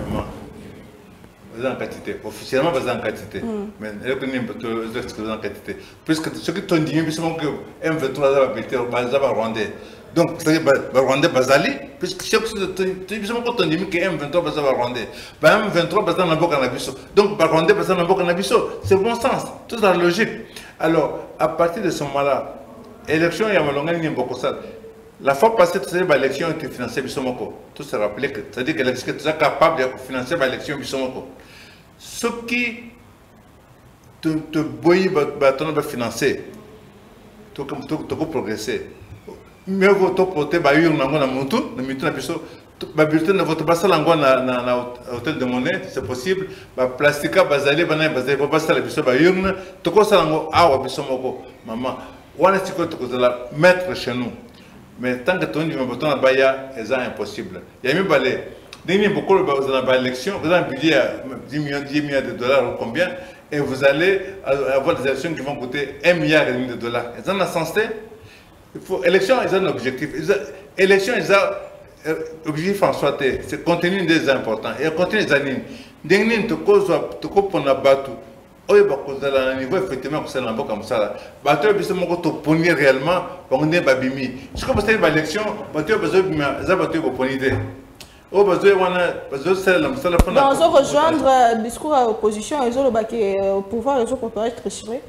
En quantité. Officiellement, ils sont en quantité. Mais ils sont en quantité. Puisque ce qui t'ont dit, c'est que M23 militaires rwandais. Donc, c'est que Rwandais Bazali, puisque chaque chose, tu dis que M23 Bazali Rwandais. M23 Bazali Nabo Canabiso. Donc, Rwandais Bazali Nabo Canabiso. C'est bon sens. Tout dans la logique. Alors, à partir de ce moment-là, l'élection, il y a un beaucoup ça. La fois passée, tu sais, l'élection était financée Bissomoko. Tout se rappelait que, c'est-à-dire que l'élection, tu es capable de financer l'élection Bissomoko. Ce qui te boyer, tu vas financer, tu vas progresser. Mais vous portez bah urne na mutu na mitu na biso ba bulletin na votre basala ngo na hôtel de monnaie c'est possible ba plastika bazali bana bazali ba basala biso ba urne to ko sala ngo awa biso moko maman wana tiko to ko la mettre chez nous mais tant que ton du bouton na baya c'est impossible il y a mi balé demi beaucoup ba ba élection vous avez un budget à 10 millions de dollars ou combien et vous allez avoir des élections qui vont coûter 1,5 milliard de dollars et ça n'a sens. Il faut élection, ils ont un objectif. Élection, ils ont objectif en soi. C'est contenu des importants. Et contenu des animes. Dernier, tu causes pour la bateau. Oui, parce que à niveau effectivement, c'est un peu comme ça. Bateau, ils sont pognés réellement. On est babimi. Je crois que c'est une élection. Bateau, bateau, pour l'idée. Oh, bateau, on a. Dans un rejoindre discours à l'opposition, ils ont le pouvoir, ils ont préparé très chiffré.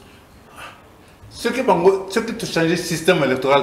Ce qui tu changes le système électoral,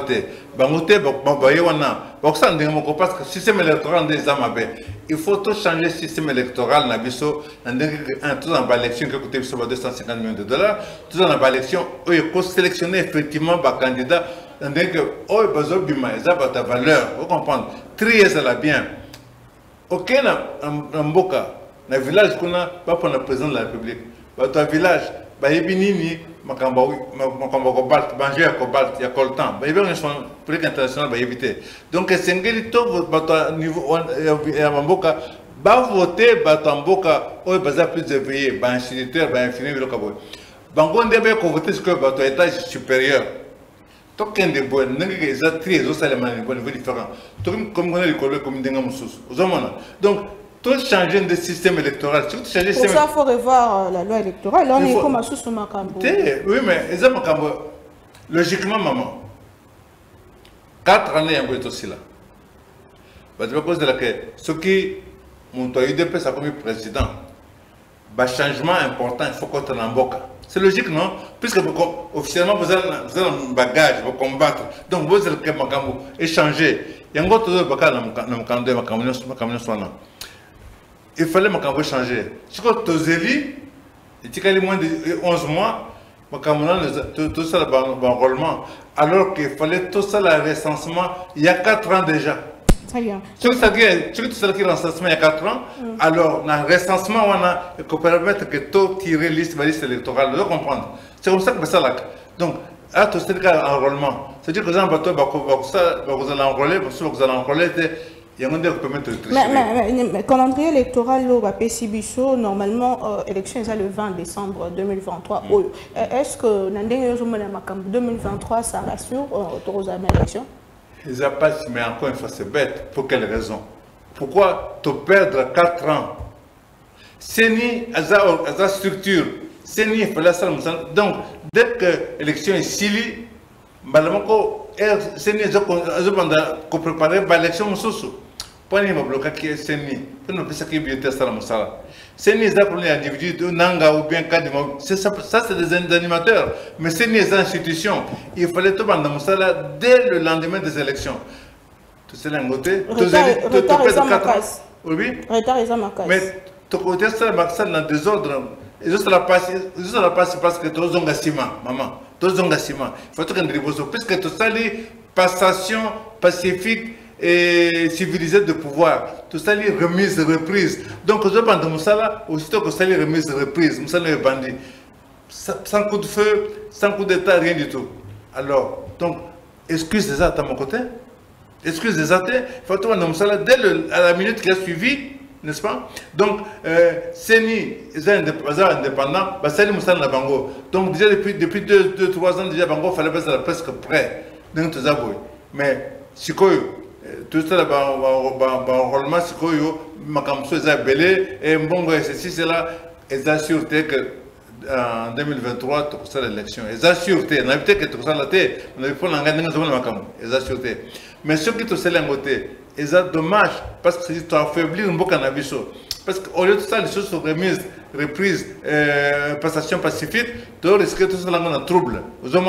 parce que le système électoral il faut tout changer le système électoral. Tout en élection qui coûte 250 millions de dollars, tout en élection, il faut sélectionner effectivement les candidats. Il y a ta valeur, vous comprenez? Trier ça bien. Ok, dans le village, on a pas pour le président de la République. Dans le village, il Makamba cobalt, il y a coltan. Il y a un prix international pour éviter. Donc, c'est un niveau Mamboka, voter Batamboka, ou plus éveillé, instituteur, infini, Bango ndebe ko voter ce que votre étage supérieur. Token de bois, n'engagez pas très aux éléments différents. Comme on a l'école comme des gamoussous. Donc, tout changer de système électoral. Pour ça, il faut revoir la loi électorale. Là, on est comme à sous Makambo. Oui, mais les Makambo, logiquement, maman, 4 années, il y a aussi là. Parce que cause de laquelle, ce qui mon UDP, ça comme président, un changement important, il faut qu'on t'en emboque. C'est logique, non? Puisque officiellement, vous avez un bagage pour combattre. Donc, vous avez Makambo échanger. Il y a un autre bagage dans il fallait que je change. Si tu es il y a moins de 11 mois, tout ça le enrôlement. Alors qu'il fallait tout ça le recensement il y a 4 ans déjà. Très bien. Si tu as le recensement il y a 4 ans, alors dans le recensement, on a permettre que tout tirer liste électorale. Vous comprenez? C'est comme ça que ça là. Donc, à tout ce enrôlement. C'est-à-dire que vous allez enrôler, vous allez enrôler. Mais calendrier électoral, normalement, l'élection est le 20 décembre 2023. Est-ce que 2023, ça rassure aux élections? Ils n'ont pas, mais encore une fois, c'est bête. Pour quelle raison? Pourquoi te perdre 4 ans? C'est ni à sa structure. C'est ni à la salle. Donc, dès que l'élection est scellée, c'est ni à préparer l'élection. Pas ni bloquer qui est séni. Nous ne pouvons pas bien tester la moussala. Séni est pour les individus nanga ou bien cadimon. C'est ça, c'est des animateurs. Mais séni est des institutions. Il fallait tout bande moussala dès le lendemain des élections. Tout cela en côté. Retard et ça m'accase. Oui. Retard et ça m'accase. Mais tout côté ça m'accase dans désordre. Et juste la passe parce que tous ont gassima, maman. Tous ont gassima. Il faut tout qu'on débouche. Puisque tout ça les passation pacifique et civilisé de pouvoir. Tout ça, les remises, reprises. Donc, je pense que Moussala, aussitôt que ça, les remises, reprises, Moussala est bandit. Sans coup de feu, sans coup d'état, rien du tout. Alors, donc, excuse des actes à mon côté. Excuse des actes. Il faut que Moussala, dès la minute qui a suivi, n'est-ce pas? Donc, Séni, les indépendants, c'est Moussala na Bango. Donc, déjà, depuis 2-3 ans, déjà, Bango, il fallait passer presque prêt. Donc, tout ça, mais, si tout ça, enrôlement, c'est que Makamso est belé et bon, ceci, c'est là, ils assurent que en 2023, tout ça l'élection. Ils assurent, on a vu que tout ça la tête, on a vu qu'on a gagné dans le Makam, ils assurent. Mais ce qui tout ça l'engoté, ils ont dommage parce que c'est affaiblir un peu cannabis. Parce qu'au lieu de ça, les choses sont remises, reprises, passation pacifique, tu risques tout ça dans un trouble.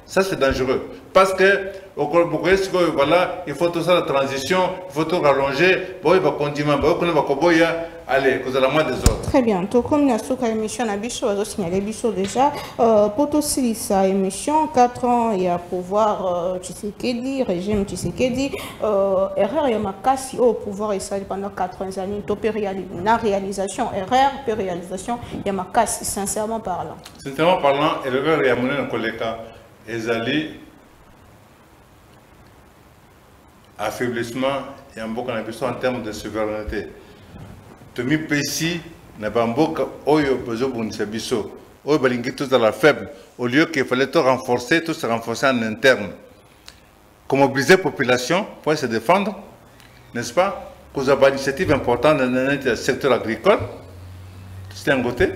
Ça, c'est dangereux. Parce que, voilà, il faut tout ça, la transition, il faut tout rallonger. Bon, il va continuer, allez, vous allez moins des autres. Très bien. Donc, comme nous avons une émission à Bisso, nous avons signalé Bisso déjà. Pour aussi sa émission, 4 ans, il y a pouvoir Tshisekedi, régime Tshisekedi, erreur, il y a ma casse au pouvoir, et ça pendant 80 années, la réalisation, erreur, puis réalisation, il y a ma casse, sincèrement parlant. Sincèrement parlant, erreur, il y a mon collègue, Ezali, affaiblissement, il y a un beaucoup en termes de souveraineté. Tomi Pessi n'a pas beaucoup oyo besoin de biso. Oyo balingi tout à la faible. Au lieu qu'il fallait tout se renforcer en interne. Comme mobiliser la population pour se défendre, n'est-ce pas? Vous avez une initiative importante dans le secteur agricole. C'est un côté.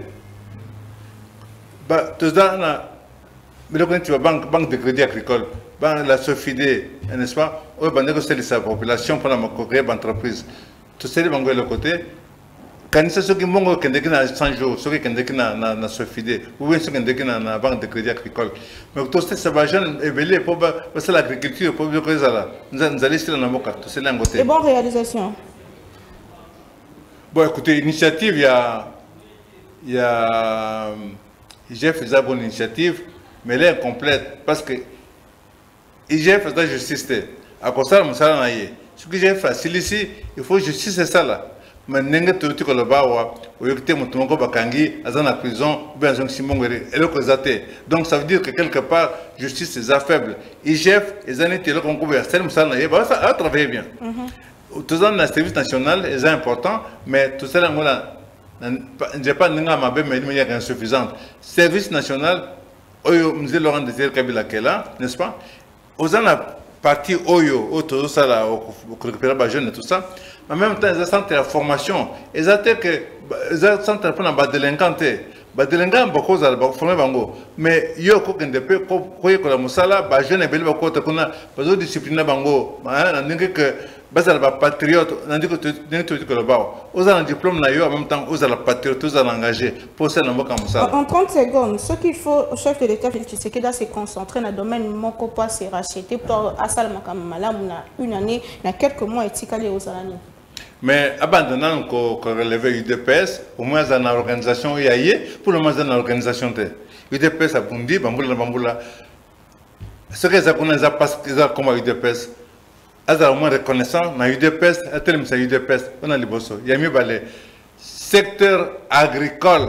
Tout ça, mais là, quand tu vas banque de crédit agricole, la SOFIDE, n'est-ce pas? Oyo balingi c'est la population pour la créer une entreprise. Tout ça, c'est le côté. Quand ceux qui m'ont dit que 100 jours, ceux qui ont dit que na SOFIDE, ou bien ceux qui ont dit que na banque de crédit agricole. Mais tout ça, ça va jeune éveiller pour l'agriculture, pour que ça, nous allons sur la moka, tout c'est l'un côté. Et bonne réalisation. Bon, écoutez, initiative, il y a IGF faisait une bonne initiative, mais elle est incomplète parce que IGF faisait justice. À cause de ça, ce que j'ai facile ici, il faut justice, c'est ça là. Mais n'engue tout que le bawa ou yokte mutumoko bakangi azana prison ou bien zong simongere et le kozate. Donc ça veut dire que quelque part justice est faible. IGF les années télé qu'on couvre c'est ça ça a travaillé bien. Tout ça dans le service national est important mais tout ça là j'ai pas n'enga mabe mais il y a insuffisante. Service national oyo mzee Laurent Désiré Kabila kela, n'est-ce pas? Aux en a parti oyo tout ça là au récupérer les jeunes et tout ça. En même temps, ils ont centre de formation. Ils ont centre pour la délinquance. La délinquance, beaucoup de former bango. Mais il y a beaucoup de peu, quoi que la musala, les jeunes et beaucoup de gens, ils ont discipliné bango. On dit que les patriotes, on dit que le bas. Ils ont un diplôme en même temps, ils ont la patriote, ils ont engagé pour ça. En 30 secondes, ce qu'il faut au chef de l'État, Félix Tshisekedi, se concentrer dans le domaine Mokopa, c'est racheté pour Assal Makamala, une année, il y a quelques mois, et Tikale aux années. Mais abandonnant qu'on relève UDPS, au moins dans l'organisation, il y a pour le moins dans l'organisation. UDPS a bondi, bamboula. Ce que les parce qu'ils ont comme UDPS, ils ont au moins reconnaissant, dans UDPS, à tel moment, UDPS, on a les bossos. Il y a mieux balé. Secteur agricole,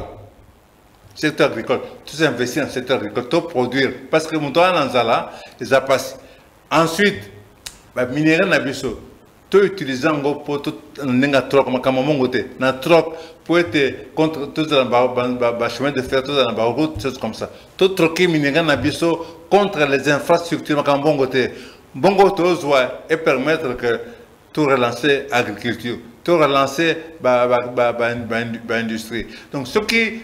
tout s'investit dans le secteur agricole, tout produire. Parce que mon temps en Zala, ils ont passé. Ensuite, minérer dans biso. Tout utilisant pour tout n'enga troc comme mongoté na troc pour être contre tout dans chemin de fer tout dans route choses comme ça tout troquer minéral na biso contre les infrastructures comme mongoté et permettre que tout relancer agriculture tout relancer industrie donc ce qui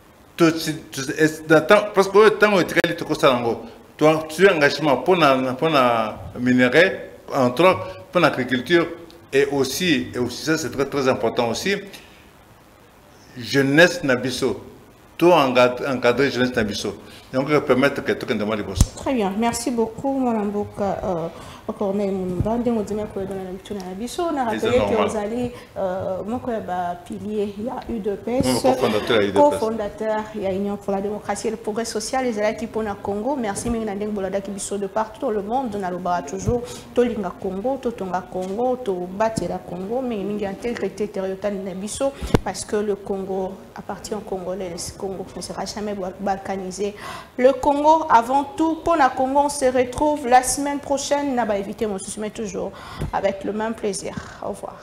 parce que tant que tu tout ça tu engagement pour na minéral en troc pour l'agriculture et aussi ça c'est très important aussi jeunesse nabiso tout encadrer jeunesse nabiso donc permettre que tout le monde les très bien merci beaucoup Mwanamboka Corneille Moumba ndenge dit que dans la mission na biso na rappeler que vous allez moko ba pilier il y a UDPS cofondateur il y a Union pour la démocratie et le progrès social les alaki pour na Congo merci mingi ndenge bolada ki biso de partout dans le monde na loba toujours to linga Congo to tonga Congo to batela Congo mais mingi intégrité territoriale na biso parce que le Congo appartient aux Congolais le Congo ne sera jamais balkanisé le Congo avant tout pour la Congo on se retrouve la semaine prochaine n'a pas évité mon souci mais toujours avec le même plaisir au revoir.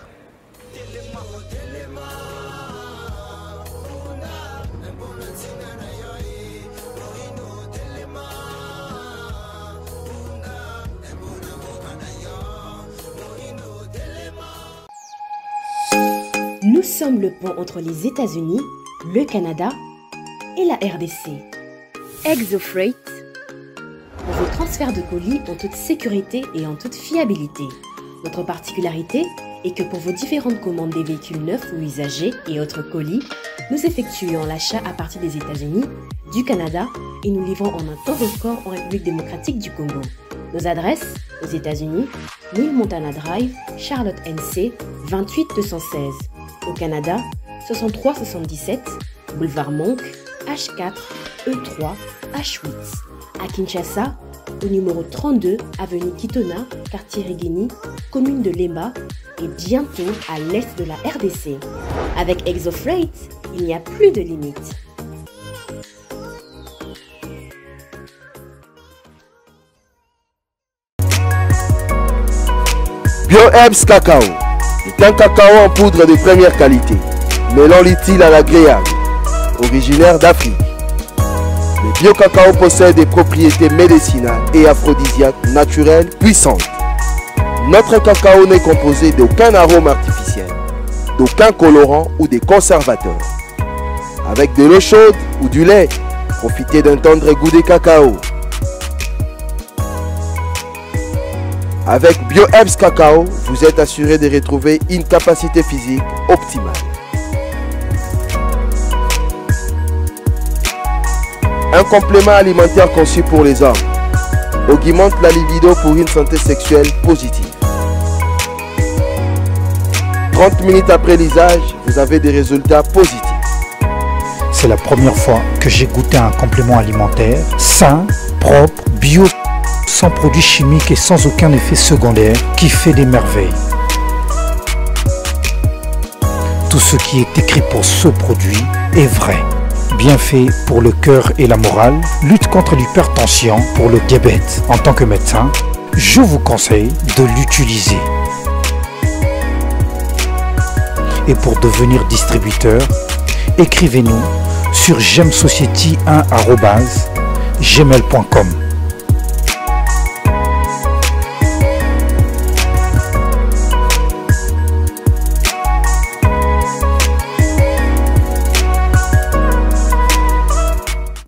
Nous sommes le pont entre les États-Unis, le Canada et la RDC. ExoFreight, pour vos transferts de colis en toute sécurité et en toute fiabilité. Notre particularité, et que pour vos différentes commandes des véhicules neufs ou usagés et autres colis, nous effectuons l'achat à partir des États-Unis, du Canada et nous livrons en un temps record en République démocratique du Congo. Nos adresses aux États-Unis, 1000 Montana Drive, Charlotte NC, 28 216. Au Canada, 63 77, Boulevard Monk, H4, E3, H8. À Kinshasa, au numéro 32, avenue Kitona, quartier Rigini, commune de Lemba et bientôt à l'est de la RDC. Avec ExoFreight, il n'y a plus de limite. BioHerbs Cacao est un cacao en poudre de première qualité, mêlant l'utile à l'agréable, originaire d'Afrique. Le bio-cacao possède des propriétés médicinales et aphrodisiaques naturelles puissantes. Notre cacao n'est composé d'aucun arôme artificiel, d'aucun colorant ou des conservateurs. Avec de l'eau chaude ou du lait, profitez d'un tendre goût de cacao. Avec BioHerbs Cacao, vous êtes assuré de retrouver une capacité physique optimale. Un complément alimentaire conçu pour les hommes augmente la libido pour une santé sexuelle positive. 30 minutes après l'usage, vous avez des résultats positifs. C'est la première fois que j'ai goûté un complément alimentaire sain, propre, bio, sans produits chimiques et sans aucun effet secondaire qui fait des merveilles. Tout ce qui est écrit pour ce produit est vrai. Bienfait pour le cœur et la morale, lutte contre l'hypertension, pour le diabète. En tant que médecin, je vous conseille de l'utiliser. Et pour devenir distributeur, écrivez-nous sur gemsociety1@gmail.com.